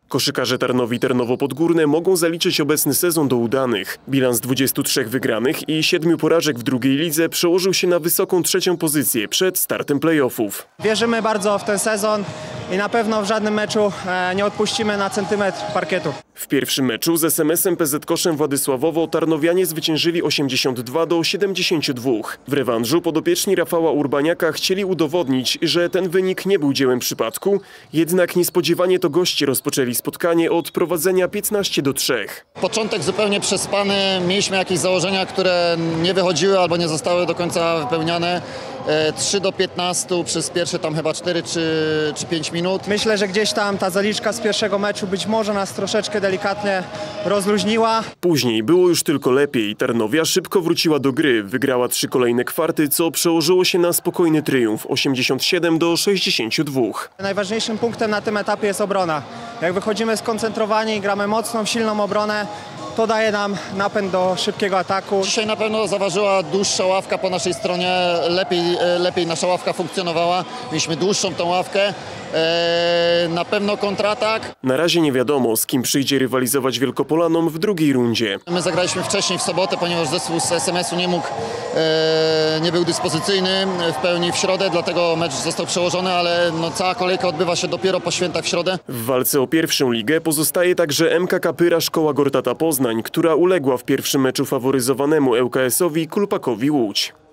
Koszykarze Tarnowi Tarnowo-Podgórne mogą zaliczyć obecny sezon do udanych. Bilans 23 wygranych i 7 porażek w drugiej lidze przełożył się na wysoką trzecią pozycję przed startem playoffów. Wierzymy bardzo w ten sezon i na pewno w żadnym meczu nie odpuścimy na centymetr parkietu. W pierwszym meczu z SMS-em PZ Koszem Władysławowo Tarnowianie zwyciężyli 82-72. W rewanżu podopieczni Rafała Urbaniaka chcieli udowodnić, że ten wynik nie był dziełem przypadku, jednak niespodziewanie to goście rozpoczęli spotkanie od prowadzenia 15-3. Początek zupełnie przespany, mieliśmy jakieś założenia, które nie wychodziły albo nie zostały do końca wypełniane. 3-15 przez pierwsze tam chyba 4 czy 5 minut. Myślę, że gdzieś tam ta zaliczka z pierwszego meczu być może nas troszeczkę delikatnie rozluźniła. Później było już tylko lepiej. Tarnowia szybko wróciła do gry. Wygrała 3 kolejne kwarty, co przełożyło się na spokojny triumf 87-62. Najważniejszym punktem na tym etapie jest obrona. Jak wychodzimy skoncentrowani i gramy mocną, silną obronę, to daje nam napęd do szybkiego ataku. Dzisiaj na pewno zaważyła dłuższa ławka po naszej stronie, lepiej nasza ławka funkcjonowała. Mieliśmy dłuższą tą ławkę, na pewno kontratak. Na razie nie wiadomo, z kim przyjdzie rywalizować Wielkopolanom w drugiej rundzie. My zagraliśmy wcześniej w sobotę, ponieważ zespół z SMS-u nie był dyspozycyjny w pełni w środę, dlatego mecz został przełożony, ale cała kolejka odbywa się dopiero po świętach w środę. W walce o pierwszą ligę pozostaje także MKK Pyra Szkoła Gortata Poznań, która uległa w pierwszym meczu faworyzowanemu ŁKS-owi Kulpakowi Łódź.